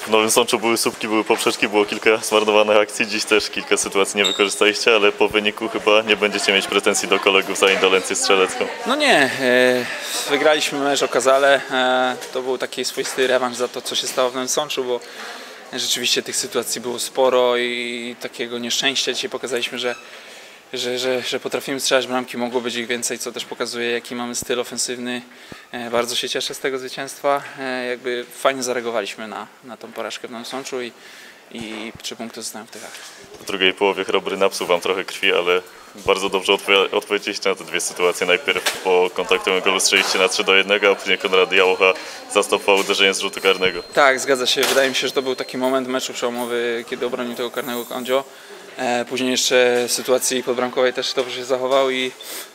W Nowym Sączu były słupki, były poprzeczki, było kilka zmarnowanych akcji. Dziś też kilka sytuacji nie wykorzystaliście, ale po wyniku chyba nie będziecie mieć pretensji do kolegów za indolencję strzelecką. No nie, wygraliśmy mecz okazale. To był taki swoisty rewanż za to, co się stało w Nowym Sączu, bo rzeczywiście tych sytuacji było sporo i takiego nieszczęścia. Dzisiaj pokazaliśmy, że potrafimy strzelać bramki, mogło być ich więcej, co też pokazuje, jaki mamy styl ofensywny. Bardzo się cieszę z tego zwycięstwa. Jakby fajnie zareagowaliśmy na tą porażkę w Nowym Sączu i 3 punkty zostają w tychach. W drugiej połowie Chrobry napsuł wam trochę krwi, ale bardzo dobrze odpowiedzieliście na te dwie sytuacje. Najpierw po kontaktowym golu strzeliście na 3-1, a później Konrad Jałocha zastopował uderzenie z rzutu karnego. Tak, zgadza się. Wydaje mi się, że to był taki moment meczu przełomowy, kiedy obronił tego karnego Kondzio. Później jeszcze w sytuacji podbramkowej też dobrze się zachował i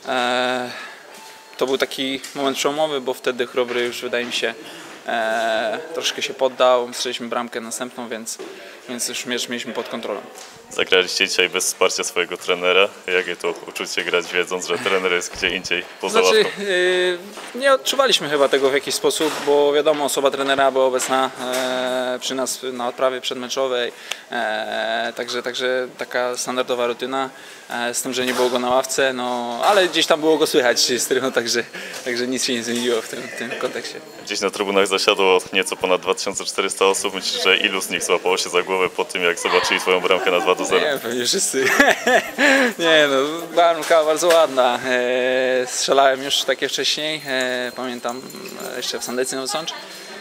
to był taki moment przełomowy, bo wtedy Chrobry już, wydaje mi się, troszkę się poddał. Strzeliśmy bramkę następną, więc już mecz mieliśmy pod kontrolą. Zagraliście dzisiaj bez wsparcia swojego trenera. Jakie to uczucie grać, wiedząc, że trener jest gdzie indziej poza ławką? Nie odczuwaliśmy chyba tego w jakiś sposób, bo wiadomo, osoba trenera była obecna przy nas na odprawie przedmeczowej, także taka standardowa rutyna, z tym, że nie było go na ławce, no, ale gdzieś tam było go słychać z trybu, także nic się nie zmieniło w tym kontekście. Dziś na trybunach zasiadło nieco ponad 2400 osób. Myślę, że ilu z nich złapało się za głowę po tym, jak zobaczyli twoją bramkę na 2-0? Nie, pewnie wszyscy. Nie no, bramka bardzo ładna. Strzelałem już takie wcześniej, pamiętam jeszcze w Sandecy Nowy Sącz.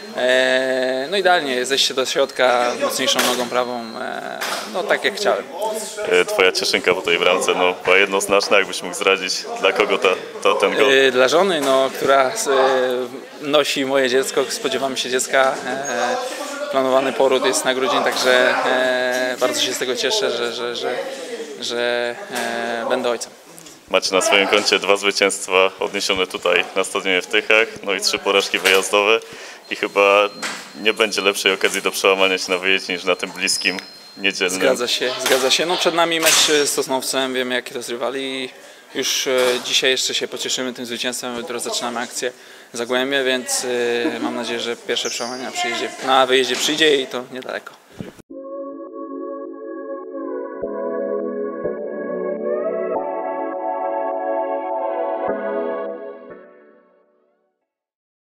No idealnie, zejście do środka mocniejszą nogą prawą, no tak jak chciałem. Twoja cieszynka po tej bramce, no była jednoznaczna, jakbyś mógł zdradzić, dla kogo ten gol? Dla żony, no, która nosi moje dziecko, spodziewamy się dziecka. Planowany poród jest na grudzień, także bardzo się z tego cieszę, że będę ojcem. Macie na swoim koncie 2 zwycięstwa odniesione tutaj na stadionie w Tychach, no i 3 porażki wyjazdowe i chyba nie będzie lepszej okazji do przełamania się na wyjeździe niż na tym bliskim, niedzielnym. Zgadza się. No przed nami mecz z Sosnowcem, wiemy jakie to jest rywali. Już dzisiaj jeszcze się pocieszymy tym zwycięstwem, jutro zaczynamy akcję Zagłębie, więc mam nadzieję, że pierwsze przełamanie na wyjeździe przyjdzie i to niedaleko.